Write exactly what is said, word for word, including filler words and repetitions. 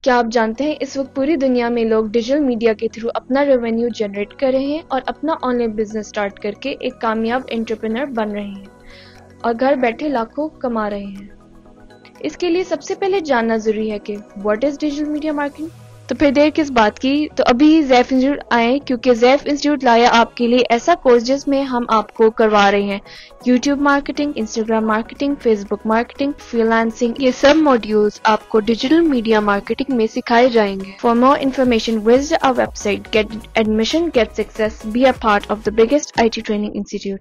क्या आप जानते हैं इस वक्त पूरी दुनिया में लोग डिजिटल मीडिया के थ्रू अपना रेवेन्यू जनरेट कर रहे हैं और अपना ऑनलाइन बिजनेस स्टार्ट करके एक कामयाब एंटरप्रेन्योर बन रहे हैं और घर बैठे लाखों कमा रहे हैं। इसके लिए सबसे पहले जानना जरूरी है कि what is digital media marketing. तो फिर देर किस बात की, तो अभी ज़ैफ इंस्टीट्यूट आए, क्योंकि ज़ैफ इंस्टीट्यूट लाया आपके लिए ऐसा कोर्स जिसमें हम आपको करवा रहे हैं YouTube marketing, Instagram marketing, Facebook marketing, freelancing. ये सब मॉड्यूल्स आपको डिजिटल मीडिया मार्केटिंग में सिखाए जाएंगे। For more information visit our website, get admission, get success, be a part of the biggest I T training institute.